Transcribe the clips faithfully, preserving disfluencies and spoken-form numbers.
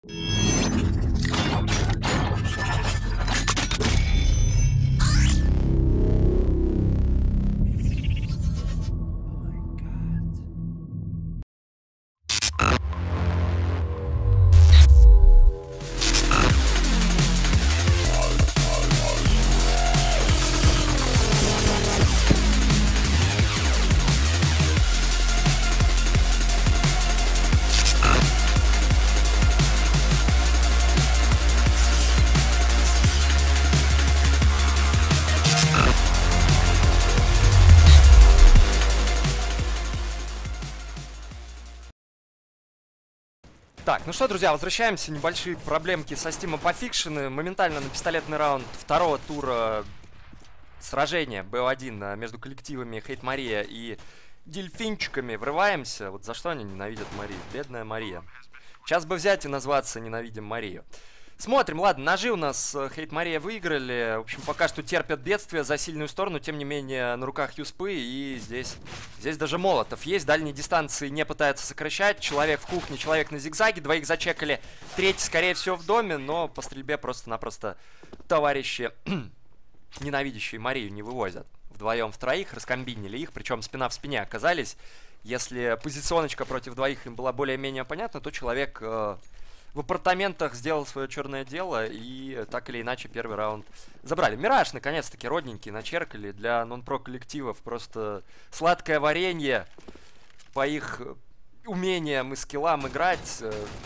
Так, ну что, друзья, возвращаемся. Небольшие проблемки со Steam по фикшену. Моментально на пистолетный раунд второго тура сражения бэ о один между коллективами Хейт Мария и Дельфинчиками врываемся. Вот за что они ненавидят Марию? Бедная Мария. Сейчас бы взять и назваться «Ненавидим Марию». Смотрим, ладно, ножи у нас Хейт Мария выиграли. В общем, пока что терпят бедствие за сильную сторону. Тем не менее, на руках юспы. И здесь, здесь даже молотов есть. Дальние дистанции не пытаются сокращать. Человек в кухне, человек на зигзаге. Двоих зачекали. Третий, скорее всего, в доме. Но по стрельбе просто-напросто товарищи, ненавидящие Марию, не вывозят. Вдвоем, втроих раскомбинили их. Причем спина в спине оказались. Если позиционочка против двоих им была более-менее понятна, то человек... Э в апартаментах сделал свое черное дело и так или иначе первый раунд забрали. Мираж, наконец-таки, родненький, начеркали. Для нон-про коллективов просто сладкое варенье по их умениям и скиллам играть.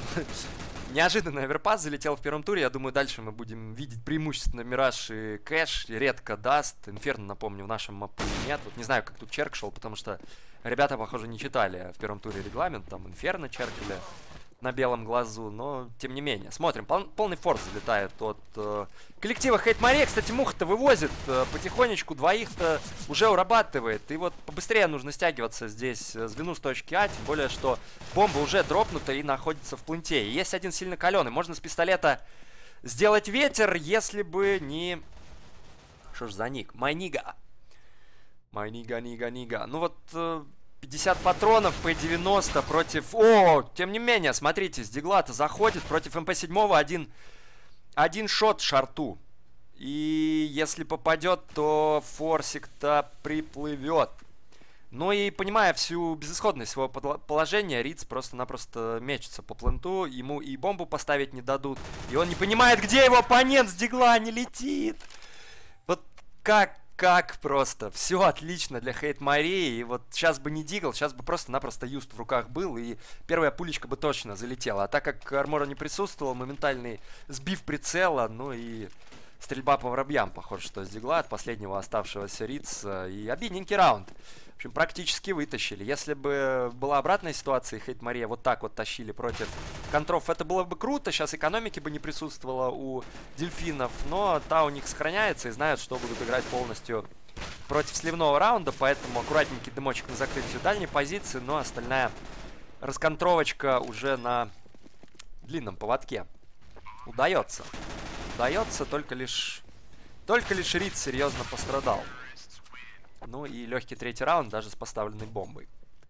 Неожиданно Оверпас залетел в первом туре. Я думаю, дальше мы будем видеть преимущественно Мираж и Кэш. Редко даст. Инферно, напомню, в нашем мапу нет. Вот не знаю, как тут черк шел, потому что ребята, похоже, не читали в первом туре регламент. Там Инферно черкали на белом глазу, но тем не менее. Смотрим, пол полный форс залетает от э, коллектива Хейт Мария. Кстати, Муха-то вывозит э, потихонечку, двоих-то уже урабатывает. И вот побыстрее нужно стягиваться здесь э, звену с точки А, тем более, что бомба уже дропнута и находится в планте. И есть один сильно каленый. Можно с пистолета сделать ветер, если бы не... Что ж за ник? Майнига. Майнига, нига, нига. Ну вот... Э, пятьдесят патронов, пэ девяносто против... О, тем не менее, смотрите, с дигла-то заходит против эм пэ семь один, один шот шарту. И если попадет, то форсик-то приплывет. Ну и понимая всю безысходность своего положения, Риц просто-напросто мечется по пленту. Ему и бомбу поставить не дадут. И он не понимает, где его оппонент с дигла не летит. Вот как... Как просто. Все отлично для Хейт Марии. И вот сейчас бы не дигл, сейчас бы просто-напросто юст в руках был. И первая пулечка бы точно залетела. А так как армора не присутствовал, моментальный сбив прицела. Ну и стрельба по воробьям, похоже, что с дигла от последнего оставшегося Рица. И обидненький раунд. В общем, практически вытащили. Если бы была обратная ситуация, и Хейт Мария вот так вот тащили против контров, это было бы круто. Сейчас экономики бы не присутствовало у дельфинов. Но та у них сохраняется и знают, что будут играть полностью против сливного раунда. Поэтому аккуратненький дымочек на закрытию дальней позиции. Но остальная расконтровочка уже на длинном поводке. Удается. Удается, только лишь... Только лишь Риц серьезно пострадал. Ну и легкий третий раунд даже с поставленной бомбой.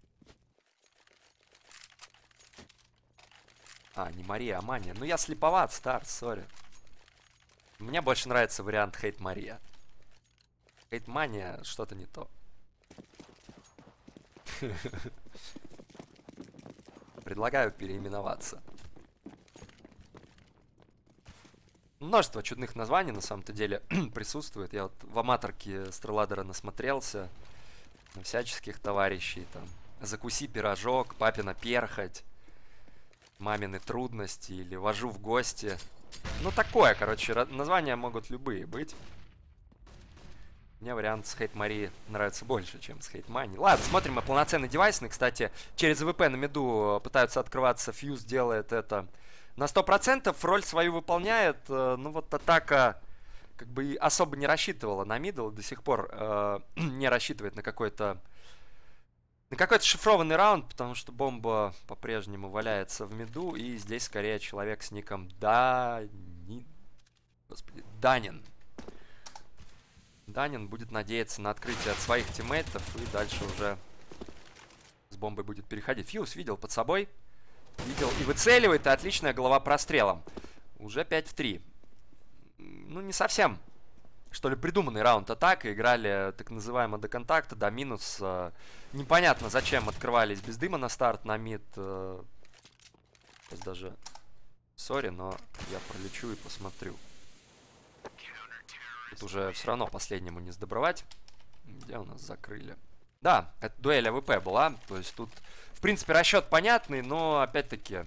А, не Мария, а Мания. Ну я слеповат, Стар, сори. Мне больше нравится вариант Хейт Мария. Хейт Мания что-то не то. Предлагаю переименоваться. Множество чудных названий на самом-то деле присутствует. Я вот в аматорке Стреладера насмотрелся. На всяческих товарищей. Там «Закуси пирожок», «Папина перхоть», «Мамины трудности» или «Вожу в гости». Ну такое, короче, названия могут любые быть. Мне вариант с Хейт Марии нравится больше, чем с Хейт Мани. Ладно, смотрим мы полноценный девайсный. Кстати, через ВП на миду пытаются открываться. Фьюз делает это на сто процентов. Роль свою выполняет. Ну вот атака как бы особо не рассчитывала на мидл. До сих пор э, не рассчитывает на какой-то на какой-то шифрованный раунд. Потому что бомба по-прежнему валяется в миду. И здесь скорее человек с ником Дани... Господи, Данин. Данин будет надеяться на открытие от своих тиммейтов. И дальше уже с бомбой будет переходить. Фьюз видел под собой. Видел и выцеливает, и отличная голова прострелом. Уже пять в три. Ну, не совсем, что ли, придуманный раунд атака. Играли так называемо до контакта, до минус. Непонятно, зачем открывались без дыма на старт, на мид. Сейчас даже... Сори, но я пролечу и посмотрю. Тут уже все равно последнему не сдобровать. Где у нас закрыли? Да, это дуэль АВП была. То есть тут, в принципе, расчет понятный, но, опять-таки,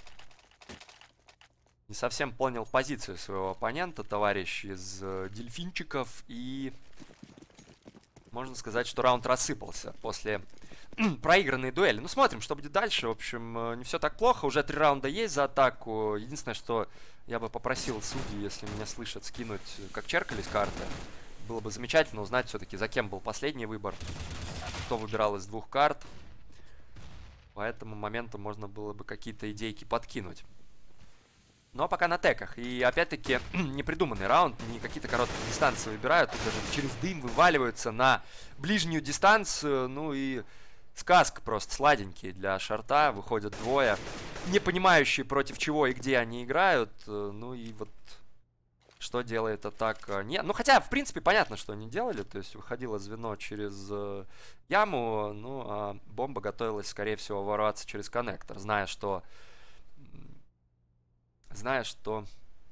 не совсем понял позицию своего оппонента, товарищ из э, дельфинчиков. И можно сказать, что раунд рассыпался после проигранной дуэли. Ну, смотрим, что будет дальше. В общем, не все так плохо. Уже три раунда есть за атаку. Единственное, что я бы попросил судьи, если меня слышат, скинуть, как черкались карты. Было бы замечательно узнать все-таки, за кем был последний выбор. Кто выбирал из двух карт. По этому моменту можно было бы какие-то идейки подкинуть. Но пока на теках. И опять-таки непридуманный раунд. Не какие-то короткие дистанции выбирают. Даже через дым вываливаются на ближнюю дистанцию. Ну и сказка просто сладенькие для шорта. Выходят двое, не понимающие, против чего и где они играют. Ну и вот что делает атака. Не, ну хотя, в принципе, понятно, что они делали. То есть выходило звено через э, яму. Ну а бомба готовилась, скорее всего, ворваться через коннектор. Зная, что... Зная, что...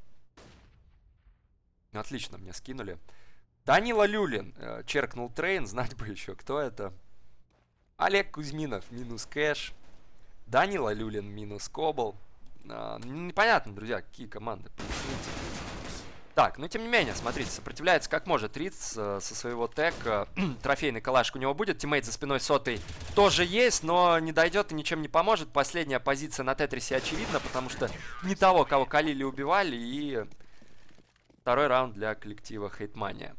Отлично, мне скинули. Данила Люлин э, черкнул трейн. Знать бы еще, кто это. Олег Кузьминов минус кэш. Данила Люлин минус кобл. Э, непонятно, друзья, какие команды. Поясните. Так, но тем не менее, смотрите, сопротивляется как может Риц э, со своего тега. Трофейный калашик у него будет. Тиммейт за спиной сотый тоже есть, но не дойдет и ничем не поможет. Последняя позиция на Тетрисе очевидна, потому что не того, кого калили, убивали. И второй раунд для коллектива Хейтмания.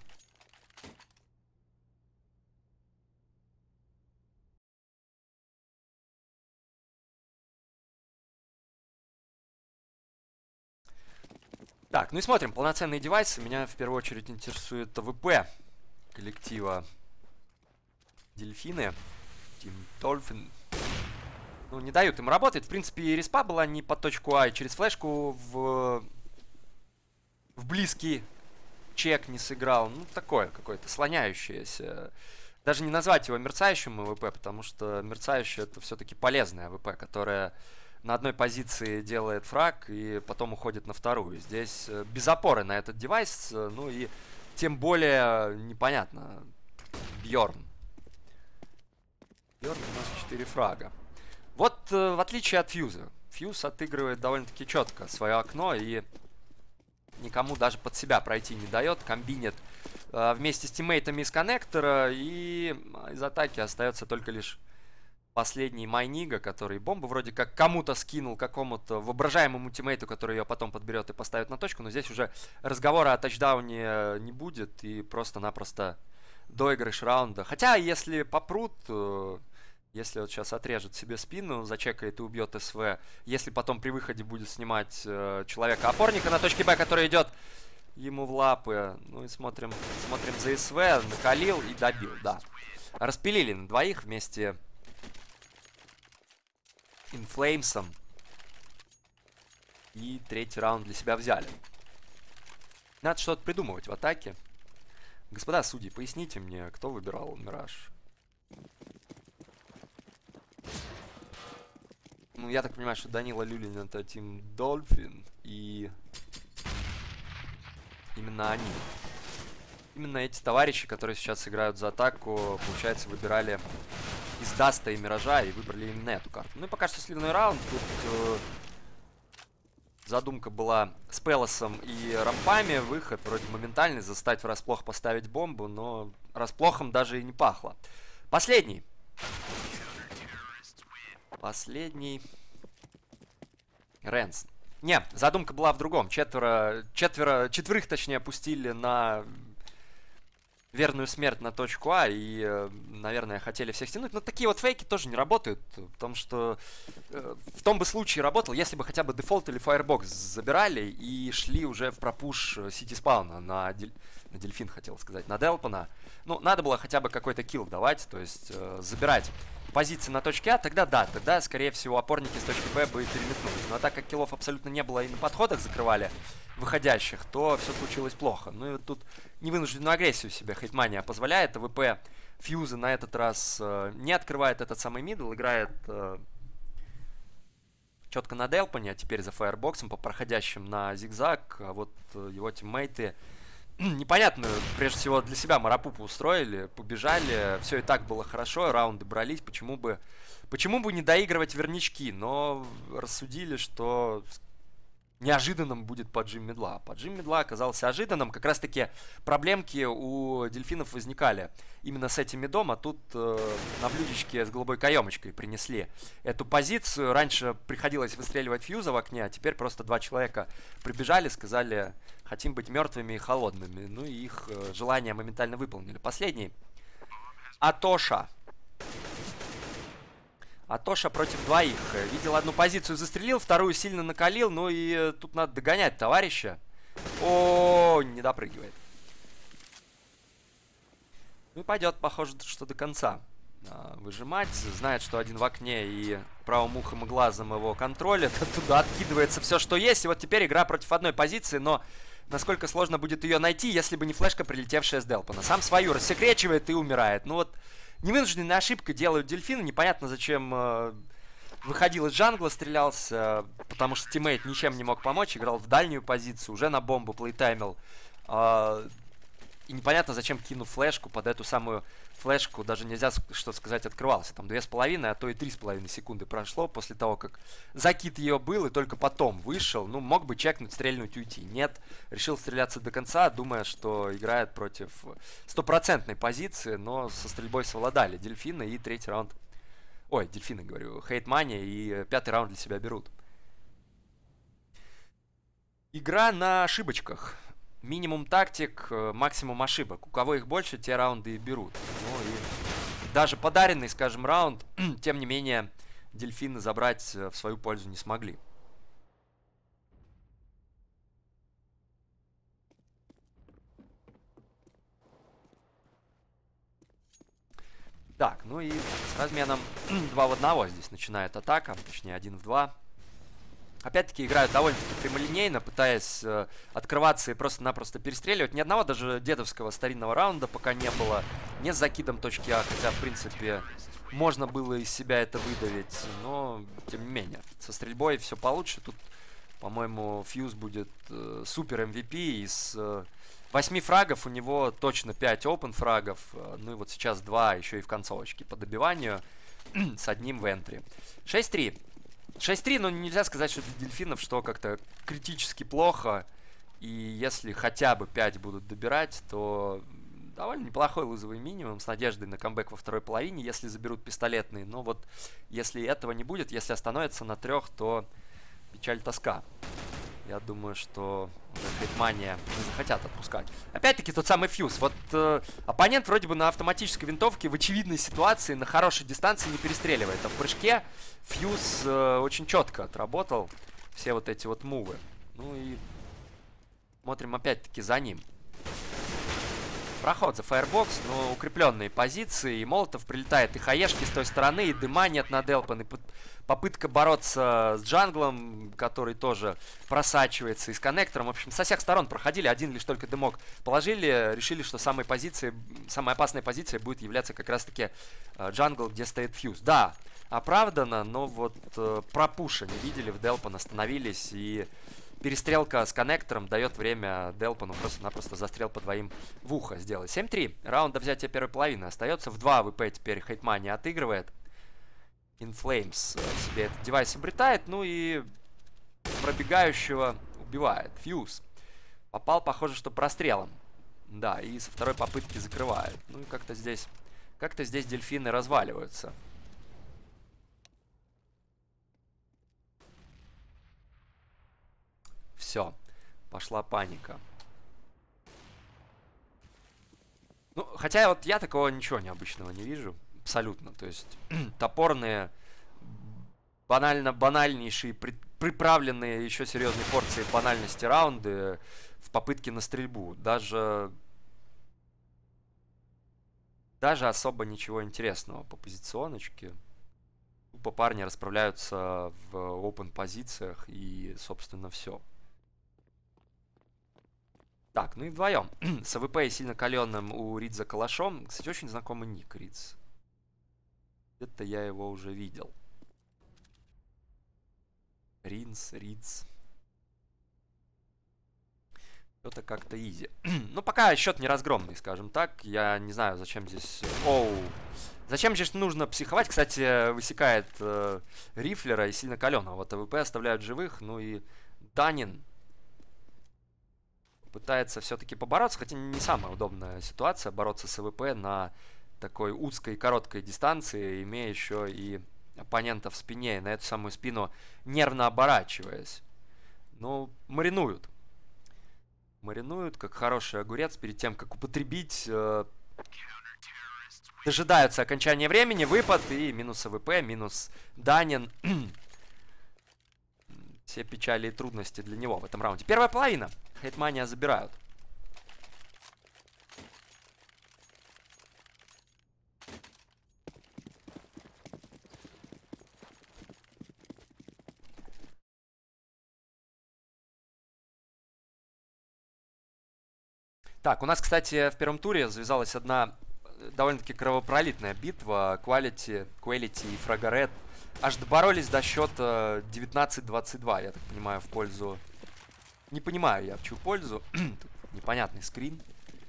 Так, ну и смотрим, полноценные девайсы. Меня в первую очередь интересует АВП коллектива Дельфины. Team Dolphin. Ну, не дают им работать. В принципе, и респа была не по точку А, и через флешку в, в близкий чек не сыграл. Ну, такое какое-то слоняющееся. Даже не назвать его мерцающим АВП, потому что мерцающее это все-таки полезная АВП, которая... на одной позиции делает фраг и потом уходит на вторую. Здесь без опоры на этот девайс, ну и тем более непонятно. Бьорн. Бьорн у нас четыре фрага. Вот в отличие от Фьюза. Фьюз отыгрывает довольно-таки четко свое окно и никому даже под себя пройти не дает. Комбинит э, вместе с тиммейтами из коннектора, и из атаки остается только лишь последний Майнига, который бомбу вроде как кому-то скинул, какому-то воображаемому тиммейту, который ее потом подберет и поставит на точку. Но здесь уже разговора о тачдауне не будет. И просто-напросто доигрыш раунда. Хотя, если попрут, если вот сейчас отрежет себе спину, зачекает и убьет СВ, если потом при выходе будет снимать человека-опорника на точке Б, который идет ему в лапы. Ну и смотрим, смотрим за СВ. Накалил и добил, да. Распилили на двоих вместе... Инфлеймсом. И третий раунд для себя взяли. Надо что-то придумывать в атаке. Господа судьи, поясните мне, кто выбирал Мираж? Ну, я так понимаю, что Данила Люлин это Team Dolphin. И именно они. Именно эти товарищи, которые сейчас играют за атаку, получается, выбирали из Даста и Миража и выбрали именно эту карту. Ну и пока что сливной раунд. Тут э, задумка была с Пелосом и рампами. Выход вроде моментальный, застать врасплох, поставить бомбу, но расплохом даже и не пахло. Последний. Последний. Рэнс. Не, задумка была в другом. Четверо, четверо, четверых, точнее, опустили на... верную смерть на точку А и, наверное, хотели всех стянуть. Но такие вот фейки тоже не работают, потому что э, в том бы случае работал, если бы хотя бы дефолт или фаербокс забирали и шли уже в пропуш сити спауна на, дель... на дельфин, хотел сказать, на Делпана. Ну, надо было хотя бы какой-то килл давать, то есть э, забирать позиции на точке А, тогда да, тогда, скорее всего, опорники с точки Б бы переметнулись. Но так как киллов абсолютно не было и на подходах закрывали выходящих, то все случилось плохо. Ну и вот тут невынужденную агрессию себе Хейтмания позволяет. АВП Фьюза на этот раз э, не открывает этот самый мидл, играет э, четко на Делпане, а теперь за фаербоксом по проходящим на зигзаг. А вот э, его тиммейты непонятно, прежде всего, для себя марапупу устроили, побежали, все и так было хорошо, раунды брались, почему бы, почему бы не доигрывать вернички, но рассудили, что неожиданным будет поджим медла. Поджим медла оказался ожиданным, как раз таки проблемки у дельфинов возникали именно с этим медом, а тут э, на блюдечке с голубой каемочкой принесли эту позицию. Раньше приходилось выстреливать фьюза в окне, а теперь просто два человека прибежали, сказали, хотим быть мертвыми и холодными. Ну и их э, желание моментально выполнили. Последний. Атоша. Атоша против двоих. Видел одну позицию, застрелил, вторую сильно накалил. Ну и э, тут надо догонять товарища. О, не допрыгивает. Ну и пойдет, похоже, что до конца а, выжимать. Знает, что один в окне и правым ухом и глазом его контролит. Туда откидывается все, что есть. И вот теперь игра против одной позиции, но насколько сложно будет ее найти, если бы не флешка, прилетевшая с Делпана. Сам свою рассекречивает и умирает. Ну вот, невынужденная ошибка делают дельфины. Непонятно, зачем э, выходил из джангла, стрелялся, потому что тиммейт ничем не мог помочь. Играл в дальнюю позицию, уже на бомбу плейтаймил. Э, и непонятно, зачем кинув флешку под эту самую флешку. Даже нельзя что сказать, открывался. Там две с половиной, а то и три с половиной секунды прошло после того, как закид ее был, и только потом вышел. Ну, мог бы чекнуть, стрельнуть, уйти. Нет, решил стреляться до конца, думая, что играет против стопроцентной позиции, но со стрельбой совладали дельфины, и третий раунд... Ой, дельфины, говорю, Хейтмания, и пятый раунд для себя берут. Игра на ошибочках. Минимум тактик, максимум ошибок. У кого их больше, те раунды и берут. Ну и даже подаренный, скажем, раунд, тем не менее, дельфины забрать в свою пользу не смогли. Так, ну и с разменом два в одного здесь начинает атака, точнее один в два. Опять-таки играют довольно-таки прямолинейно, пытаясь э, открываться и просто-напросто перестреливать. Ни одного даже дедовского старинного раунда пока не было. Не с закидом точки А, хотя, в принципе, можно было из себя это выдавить. Но, тем не менее, со стрельбой все получше. Тут, по-моему, Фьюз будет э, супер эм ви пи. Из э, восьми фрагов у него точно пять опен фрагов. Э, ну и вот сейчас два еще и в концовочке по добиванию с одним в энтри. шесть три. шесть три, но нельзя сказать, что для дельфинов что как-то критически плохо. И если хотя бы пять будут добирать, то довольно неплохой лузовый минимум с надеждой на камбэк во второй половине, если заберут пистолетные. Но вот если этого не будет, если остановятся на трех, то печаль, тоска. Я думаю, что Хейтмания не захотят отпускать. Опять-таки тот самый Фьюз. Вот э, оппонент вроде бы на автоматической винтовке в очевидной ситуации на хорошей дистанции не перестреливает. А в прыжке Фьюз э, очень четко отработал все вот эти вот мувы. Ну и смотрим опять-таки за ним. Проход за фаербокс, но укрепленные позиции. И Молотов прилетает, и хаешки с той стороны, и дыма нет на Делпан, и попытка бороться с джанглом, который тоже просачивается, и с коннектором. В общем, со всех сторон проходили, один лишь только дымок положили, решили, что самой позицией, самой опасной позицией будет являться как раз-таки э, джангл, где стоит Фьюз. Да, оправдано, но вот э, пропуша не видели в Делпан, остановились, и перестрелка с коннектором дает время Делпану просто-напросто застрел по двоим в ухо сделать. семь три. Раунд до взятия первой половины остается. В два АВП теперь Хейтмания отыгрывает. Inflames себе этот девайс обретает. Ну и пробегающего убивает. Фьюз. Попал, похоже, что прострелом. Да, и со второй попытки закрывает. Ну и как-то здесь... Как-то здесь дельфины разваливаются. Все. Пошла паника. Ну, хотя вот я такого ничего необычного не вижу. Абсолютно. То есть топорные, банально банальнейшие, при, приправленные еще серьезной порцией банальности раунды в попытке на стрельбу. Даже даже особо ничего интересного по позиционочке. Тупо парни расправляются в open позициях и, собственно, все. Так, ну и вдвоем. С АВП и сильно каленым у Ридза калашом. Кстати, очень знакомый ник Ридз. Где-то я его уже видел. Ринс, Ридз. Это как-то изи. Ну, пока счет не разгромный, скажем так. Я не знаю, зачем здесь... Оу. Зачем здесь нужно психовать? Кстати, высекает э, рифлера и сильно каленого. Вот АВП оставляют живых. Ну и Данин пытается все-таки побороться. Хотя не самая удобная ситуация бороться с АВП на такой узкой и короткой дистанции, имея еще и оппонента в спине. И на эту самую спину нервно оборачиваясь. Ну, маринуют. Маринуют, как хороший огурец, перед тем, как употребить. Э, дожидаются окончания времени, выпад и минус АВП, минус Данин. Все печали и трудности для него в этом раунде. Первая половина. Хейтмания забирают. Так, у нас, кстати, в первом туре завязалась одна довольно-таки кровопролитная битва. Quality, Quality и Фрагарет аж доборолись до счета девятнадцать двадцать два, я так понимаю, в пользу... Не понимаю я, в чью пользу. Тут непонятный скрин.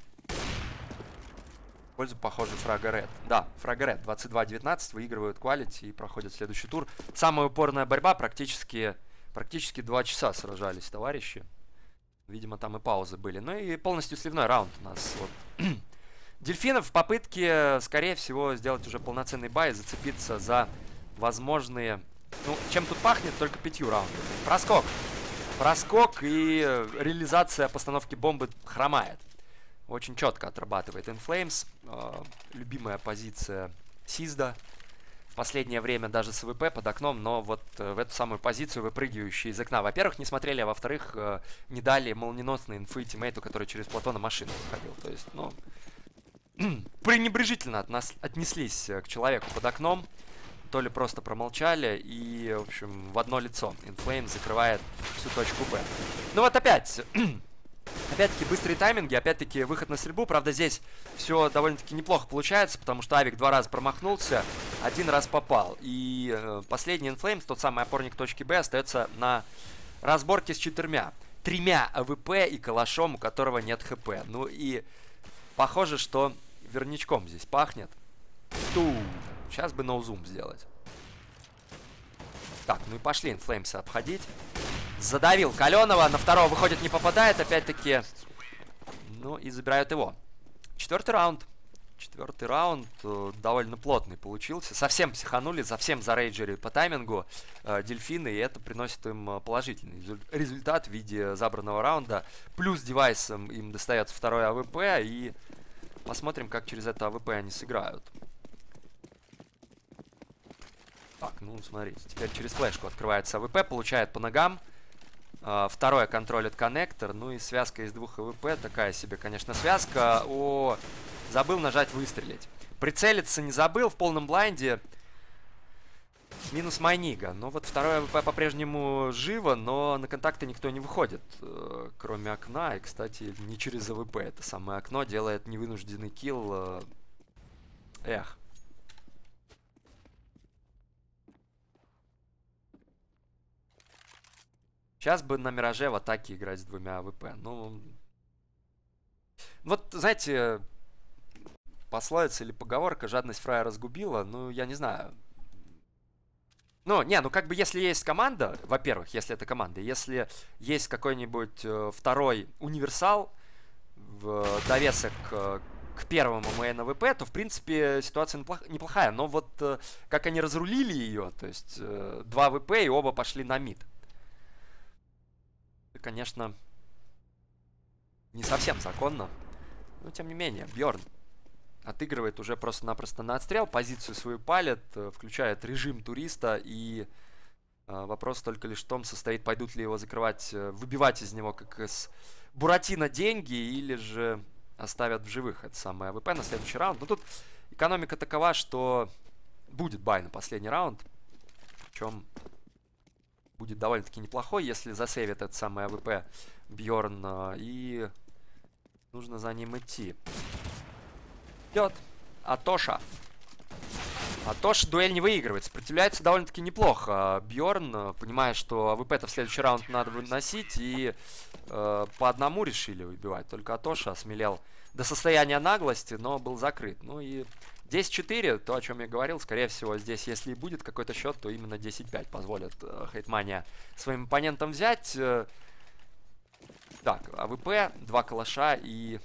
В пользу, похоже, Фрагарет. Да, Фрагарет двадцать два девятнадцать выигрывают Quality и проходят следующий тур. Самая упорная борьба, практически, практически два часа сражались товарищи. Видимо, там и паузы были. Ну и полностью сливной раунд у нас. Вот. Дельфинов в попытке, скорее всего, сделать уже полноценный бай и зацепиться за возможные... Ну, чем тут пахнет? Только пятью раундами. Проскок. Проскок и реализация постановки бомбы хромает. Очень четко отрабатывает Inflames. Э, любимая позиция Сизда. В последнее время даже с АВП под окном, но вот э, в эту самую позицию выпрыгивающие из окна. Во-первых, не смотрели, а во-вторых, э, не дали молниеносный инфы тиммейту, который через плато на машину выходил. То есть, ну, пренебрежительно от нас отнеслись к человеку под окном. То ли просто промолчали и, в общем, в одно лицо. Inflames закрывает всю точку Б. Ну вот опять... Опять-таки быстрые тайминги, опять-таки выход на стрельбу. Правда, здесь все довольно-таки неплохо получается, потому что Авик два раза промахнулся, один раз попал. И э, последний Inflames, тот самый опорник точки Б, остается на разборке с четырьмя. Тремя АВП и калашом, у которого нет ХП. Ну и похоже, что верничком здесь пахнет. Ту. Сейчас бы ноузум сделать. Так, ну и пошли Inflames обходить. Задавил Каленова, на второго выходит, не попадает, опять-таки. Ну и забирают его. Четвертый раунд. Четвертый раунд э, довольно плотный получился. Совсем психанули, совсем зарейджили по таймингу э, дельфины, и это приносит им положительный результат в виде забранного раунда. Плюс девайсом им достается второй АВП, и посмотрим, как через это АВП они сыграют. Так, ну смотрите, теперь через флешку открывается АВП, получает по ногам. Uh, второе контролит коннектор. Ну и связка из двух АВП. Такая себе, конечно, связка. О, забыл нажать выстрелить. Прицелиться не забыл в полном блайнде. Минус Майнига. Но вот второе АВП по-прежнему живо, но на контакты никто не выходит. Uh, кроме окна. И, кстати, не через АВП. Это самое окно делает невынужденный килл. Uh, эх. Сейчас бы на Мираже в атаке играть с двумя АВП. Ну, вот, знаете, пословица или поговорка «жадность фрая разгубила». Ну, я не знаю. Ну, не, ну как бы если есть команда, во-первых, если это команда, если есть какой-нибудь э, второй универсал в довесок э, к первому мейн АВП, то, в принципе, ситуация неплохая. Но вот э, как они разрулили ее, то есть э, два АВП и оба пошли на мид. Конечно, не совсем законно. Но, тем не менее, Бьорн отыгрывает уже просто-напросто на отстрел. Позицию свою палит, включает режим туриста. И э, вопрос только лишь в том, состоит, пойдут ли его закрывать, выбивать из него, как из Буратино, деньги, или же оставят в живых это самое АВП на следующий раунд. Но тут экономика такова, что будет бай на последний раунд. Причем будет довольно-таки неплохой, если засейвит этот самый АВП Бьорн. И нужно за ним идти. Идет Атоша. Атош дуэль не выигрывает. Сопротивляется довольно-таки неплохо. Бьорн, понимая, что АВП-то в следующий раунд надо выносить, и э, по одному решили убивать. Только Атоша осмелел до состояния наглости, но был закрыт. Ну и десять четыре, то, о чем я говорил, скорее всего, здесь, если и будет какой-то счет, то именно десять пять позволит э, Хейтмания своим оппонентам взять. Э, так, АВП, два калаша и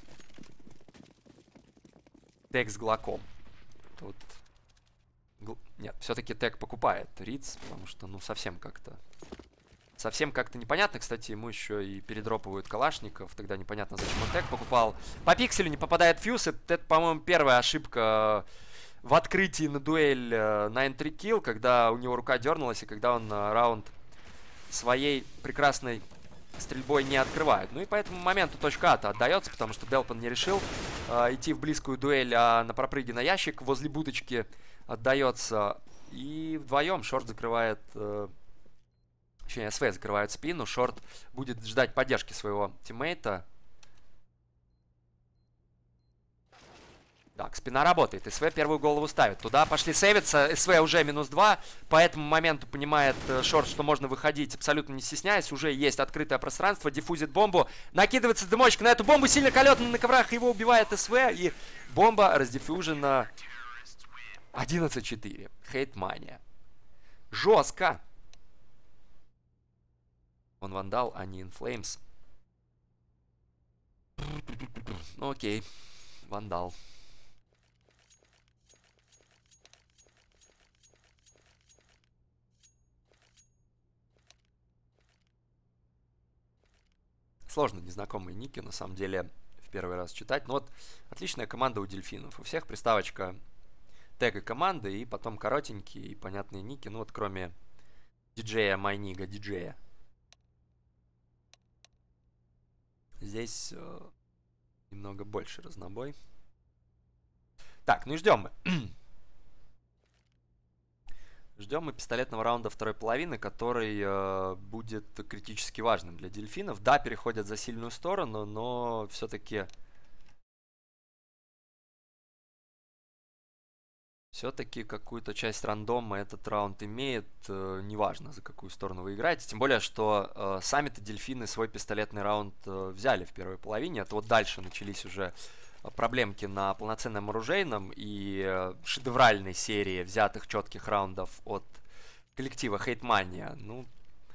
тег с глоком. Тут... Нет, все-таки тег покупает Риц, потому что, ну, совсем как-то... Совсем как-то непонятно. Кстати, ему еще и передропывают калашников. Тогда непонятно, зачем он тег покупал. По пикселю не попадает фьюз. Это, по-моему, первая ошибка в открытии на дуэль на энтри килл, когда у него рука дернулась, и когда он раунд своей прекрасной стрельбой не открывает. Ну и по этому моменту точка А-то отдается, потому что Делпан не решил э, идти в близкую дуэль, а на пропрыге на ящик возле будочки отдается. И вдвоем Шорт закрывает... Э, точнее, СВ закрывает спину. Шорт будет ждать поддержки своего тиммейта. Так, спина работает. СВ первую голову ставит. Туда пошли сейвиться. СВ уже минус два. По этому моменту понимает э, Шорт, что можно выходить абсолютно не стесняясь. Уже есть открытое пространство. Диффузит бомбу. Накидывается дымочек на эту бомбу. Сильно колетно на коврах. Его убивает СВ. И бомба раздиффужена. одиннадцать четыре. Хейтмания. Жестко. Он вандал, а не инфлеймс. Ну окей. Вандал. Сложно незнакомые ники, на самом деле, в первый раз читать. Но вот отличная команда у дельфинов. У всех приставочка тега команды, и потом коротенькие и понятные ники. Ну вот кроме диджея, майнига, диджея. Здесь э, немного больше разнобой. Так, ну и ждем мы. Ждем мы пистолетного раунда второй половины, который э, будет критически важным для дельфинов. Да, переходят за сильную сторону, но все-таки... Все-таки какую-то часть рандома этот раунд имеет. Э, неважно, за какую сторону вы играете. Тем более, что э, сами-то дельфины свой пистолетный раунд э, взяли в первой половине. Это вот дальше начались уже проблемки на полноценном оружейном и э, шедевральной серии взятых четких раундов от коллектива Хейтмания. Ну,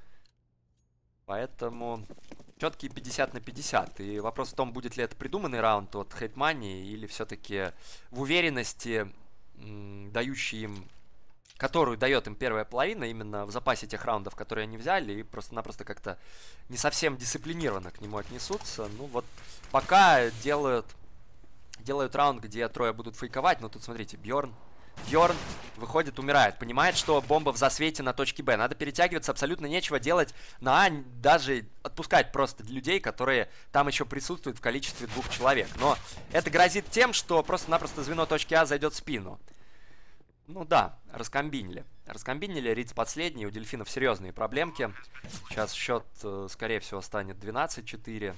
поэтому четкие пятьдесят на пятьдесят. И вопрос в том, будет ли это придуманный раунд от Хейтмании или все-таки в уверенности, м, дающий им, которую дает им первая половина, именно в запасе тех раундов, которые они взяли, и просто-напросто как-то не совсем дисциплинированно к нему отнесутся. Ну вот пока делают... Делают раунд, где трое будут фейковать. Но тут, смотрите, Бьорн. Бьорн выходит, умирает. Понимает, что бомба в засвете на точке Б. Надо перетягиваться, абсолютно нечего делать на А. Даже отпускать просто людей, которые там еще присутствуют в количестве двух человек. Но это грозит тем, что просто-напросто звено точки А зайдет в спину. Ну да, раскомбинили. Раскомбинили, Риц последний. У дельфинов серьезные проблемки. Сейчас счет, скорее всего, станет двенадцать четыре.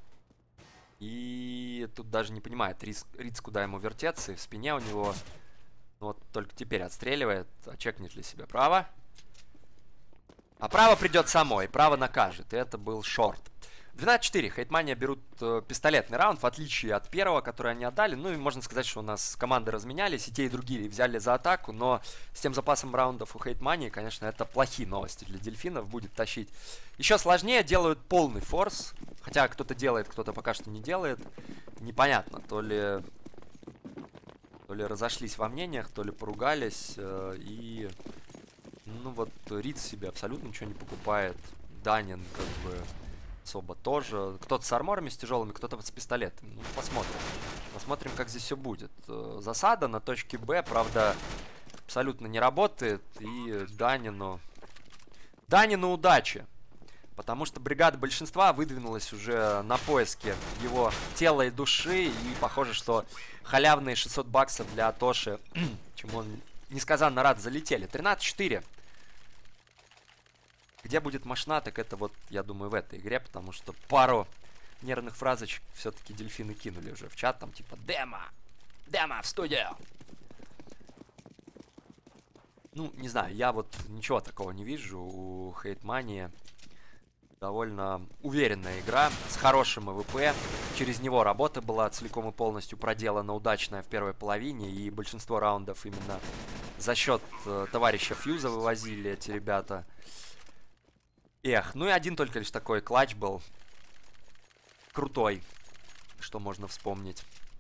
И тут даже не понимает Риц, Риц, куда ему вертеться. И в спине у него... Ну, вот только теперь отстреливает. А чекнет ли себе право? А право придет само, и право накажет. И это был шорт. двенадцать четыре. Хейтмания берут э, пистолетный раунд, в отличие от первого, который они отдали. Ну, и можно сказать, что у нас команды разменялись, и те, и другие взяли за атаку. Но с тем запасом раундов у Хейтмании, конечно, это плохие новости для дельфинов. Будет тащить еще сложнее. Делают полный форс. Хотя кто-то делает, кто-то пока что не делает. Непонятно, то ли... То ли разошлись во мнениях, то ли поругались. Э, и... Ну, вот Риц себе абсолютно ничего не покупает. Данин, как бы... Особо тоже. Кто-то с арморами, с тяжелыми, кто-то с пистолетами. Ну, посмотрим. Посмотрим, как здесь все будет. Засада на точке Б, правда, абсолютно не работает. И Данину... Данину удачи. Потому что бригада большинства выдвинулась уже на поиски его тела и души. И похоже, что халявные шестьсот баксов для Атоши, чему он несказанно рад, залетели. тринадцать четыре. Где будет мощна, так это вот, я думаю, в этой игре. Потому что пару нервных фразочек все-таки дельфины кинули уже в чат. Там типа «Демо! Демо в студию!» Ну, не знаю, я вот ничего такого не вижу у Хейтмании. Довольно уверенная игра с хорошим АВП. Через него работа была целиком и полностью проделана удачная в первой половине. И большинство раундов именно за счет э, товарища Фьюза вывозили эти ребята. Эх, ну и один только лишь такой клатч был. Крутой, что можно вспомнить.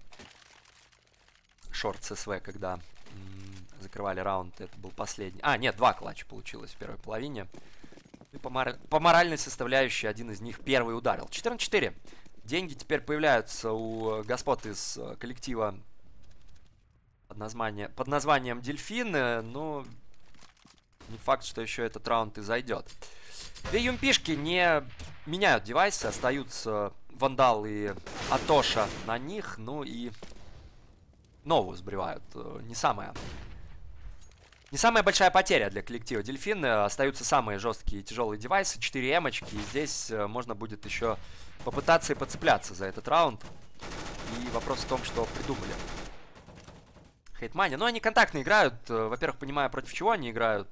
Шорт ССВ, когда закрывали раунд, это был последний. А, нет, два клатча получилось в первой половине. И по, мор... по моральной составляющей один из них первый ударил. четырнадцать четыре. Деньги теперь появляются у господ из коллектива под, название... под названием Дельфины. Но не факт, что еще этот раунд и зайдет. Две юмпишки не меняют девайсы. Остаются Вандал и Атоша на них. Ну и Нову сбривают. Не самая... Не самая большая потеря для коллектива Дельфины. Остаются самые жесткие и тяжелые девайсы. четыре эмочки. И здесь можно будет еще попытаться и подцепляться за этот раунд. И вопрос в том, что придумали Хейтмания. Ну, они контактно играют. Во-первых, понимая, против чего они играют.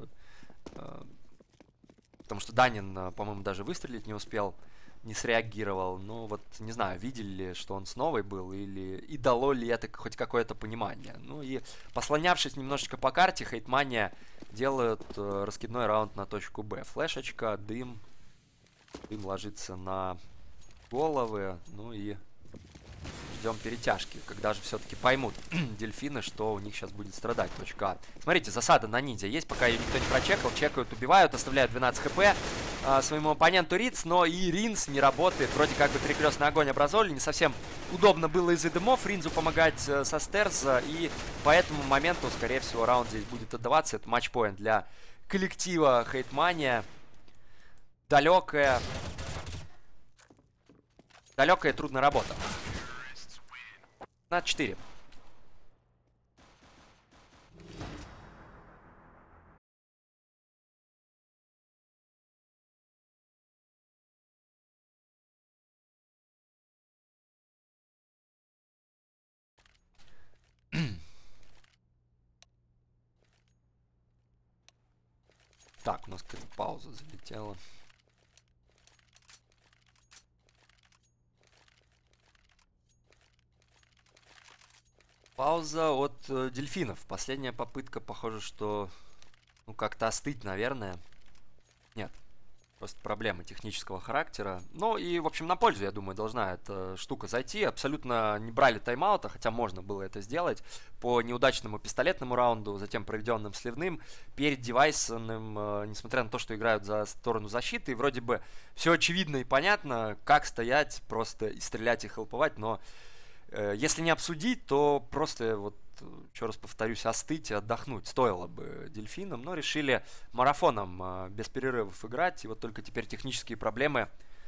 Потому что Данин, по-моему, даже выстрелить не успел. Не среагировал. Ну, вот, не знаю, видели ли, что он с новой был, или и дало ли это хоть какое-то понимание. Ну, и послонявшись немножечко по карте, Хейтмания делают э, раскидной раунд на точку Б. Флешечка, дым. Дым ложится на головы. Ну и ждем перетяжки. Когда же все-таки поймут дельфины, что у них сейчас будет страдать точка А. Смотрите, засада на ниндзя есть, пока ее никто не прочекал. Чекают, убивают, оставляют двенадцать хп а, своему оппоненту Риц, но и Ринс не работает. Вроде как бы перекрестный огонь образовали. Не совсем удобно было из-за дымов Ринзу помогать э, со стерза. И по этому моменту, скорее всего, раунд здесь будет отдаваться. Это матчпоинт для коллектива Хейтмания. Далекая. Далекая и трудная работа. На четыре. Так, у нас какая-то пауза залетела. Пауза от э, дельфинов. Последняя попытка, похоже, что ну как-то остыть, наверное. Нет. Просто проблемы технического характера. Ну и, в общем, на пользу, я думаю, должна эта штука зайти. Абсолютно не брали тайм-аута, хотя можно было это сделать. По неудачному пистолетному раунду, затем проведенным сливным, перед девайсным, э, несмотря на то, что играют за сторону защиты. И вроде бы все очевидно и понятно, как стоять, просто и стрелять, и хелповать. Но э, если не обсудить, то просто вот... Еще раз повторюсь, остыть и отдохнуть стоило бы дельфинам, но решили марафоном э, без перерывов играть. И вот только теперь технические проблемы,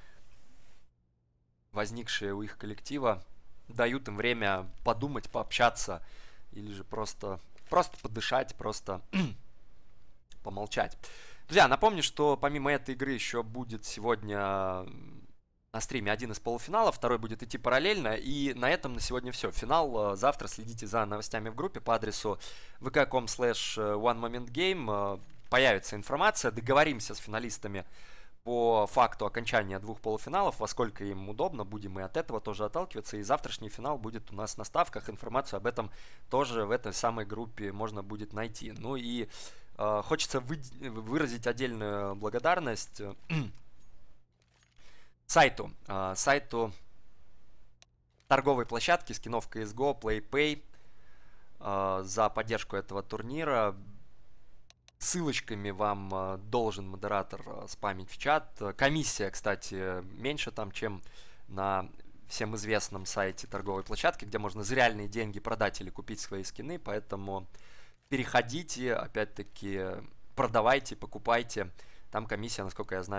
возникшие у их коллектива, дают им время подумать, пообщаться или же просто, просто подышать, просто помолчать. Друзья, напомню, что помимо этой игры еще будет сегодня... на стриме один из полуфиналов, второй будет идти параллельно, и на этом на сегодня все. Финал завтра, следите за новостями в группе по адресу ви кей точка ком слэш one moment game. Появится информация, договоримся с финалистами по факту окончания двух полуфиналов, во сколько им удобно, будем и от этого тоже отталкиваться, и завтрашний финал будет у нас на ставках, информацию об этом тоже в этой самой группе можно будет найти. Ну и э, хочется вы, выразить отдельную благодарность сайту, э, сайту торговой площадки скинов си эс го, PlayPay э, за поддержку этого турнира. Ссылочками вам э, должен модератор э, спамить в чат. Комиссия, кстати, меньше там, чем на всем известном сайте торговой площадки, где можно за реальные деньги продать или купить свои скины. Поэтому переходите, опять-таки, продавайте, покупайте. Там комиссия, насколько я знаю,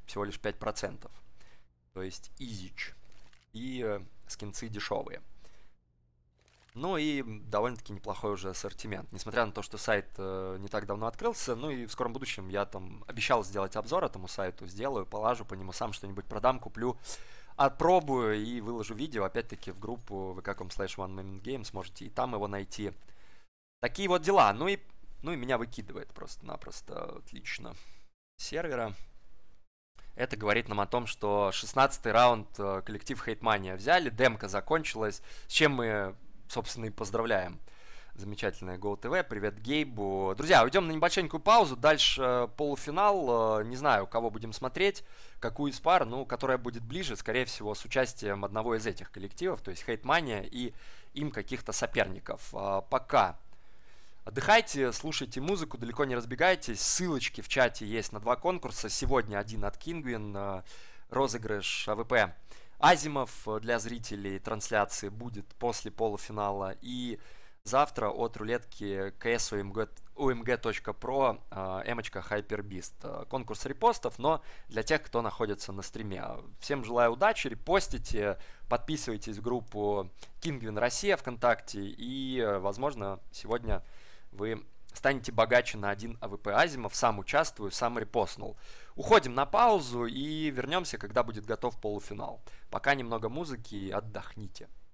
всего лишь пять процентов. То есть изич. И э, скинцы дешевые. Ну и довольно-таки неплохой уже ассортимент. Несмотря на то, что сайт э, не так давно открылся, ну и в скором будущем я там обещал сделать обзор этому сайту, сделаю, полажу по нему сам что-нибудь продам, куплю, отпробую и выложу видео, опять-таки, в группу ви кей точка ком слэш ван момент геймс, сможете и там его найти. Такие вот дела. Ну и, ну и меня выкидывает просто-напросто отлично сервера. Это говорит нам о том, что шестнадцатый раунд э, коллектив Hate Mania взяли, демка закончилась, с чем мы, собственно, и поздравляем. Замечательное GoTV, привет Гейбу. Друзья, уйдем на небольшенькую паузу, дальше э, полуфинал, э, не знаю, кого будем смотреть, какую из пар, ну, которая будет ближе, скорее всего, с участием одного из этих коллективов, то есть Hate Mania и им каких-то соперников. Э, пока отдыхайте, слушайте музыку, далеко не разбегайтесь. Ссылочки в чате есть на два конкурса. Сегодня один от Kinguin, розыгрыш АВП Азимов для зрителей трансляции будет после полуфинала. И завтра от рулетки кс о эм джи точка про эмочка Hyperbeast. Конкурс репостов, но для тех, кто находится на стриме. Всем желаю удачи, репостите, подписывайтесь в группу Kinguin Россия ВКонтакте. И, возможно, сегодня вы станете богаче на один АВП Азимов. Сам участвую, сам репостнул. Уходим на паузу и вернемся, когда будет готов полуфинал. Пока немного музыки, отдохните.